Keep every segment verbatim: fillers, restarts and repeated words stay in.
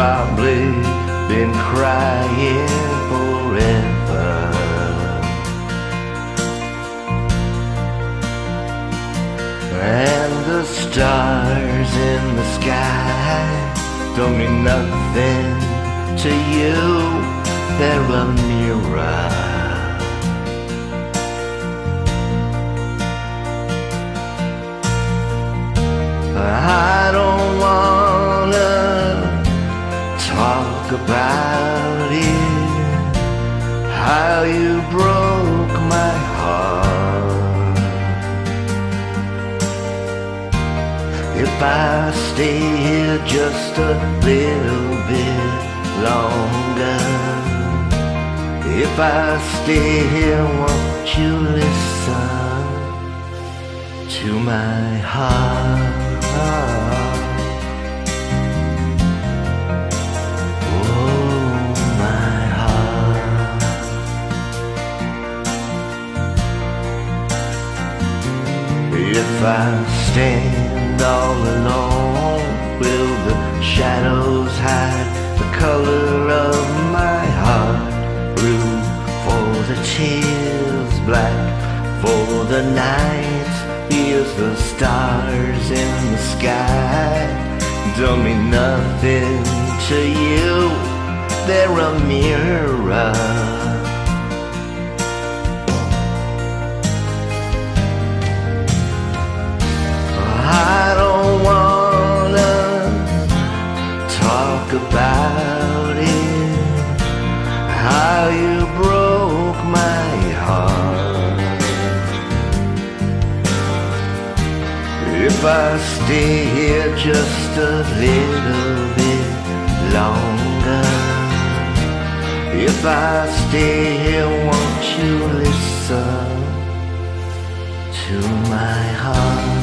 probably been crying forever. And the stars in the sky don't mean nothing to you, they're a mirror. I don't wanna talk about it, how you broke my heart. If I stay here just a little bit longer, if I stay here, won't you listen to my heart? If I stand all alone, will the shadows hide the color of my heart? Blue for the tears, black for the night. Here's the stars in the sky, don't mean nothing to you, they're a mirror. I don't wanna talk about it, how you broke my heart. If I stay here just a little bit longer, if I stay here, won't you listen to my heart?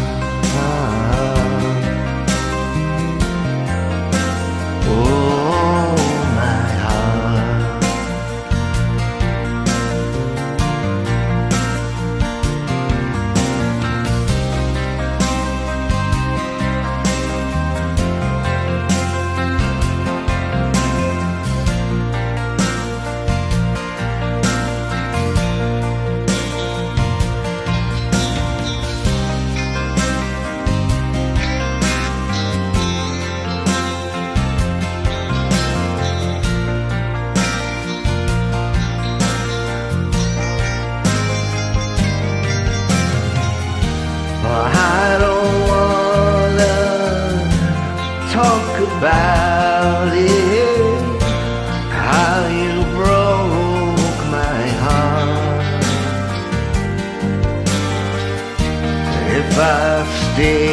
I don't wanna talk about it, how you broke my heart. If I stay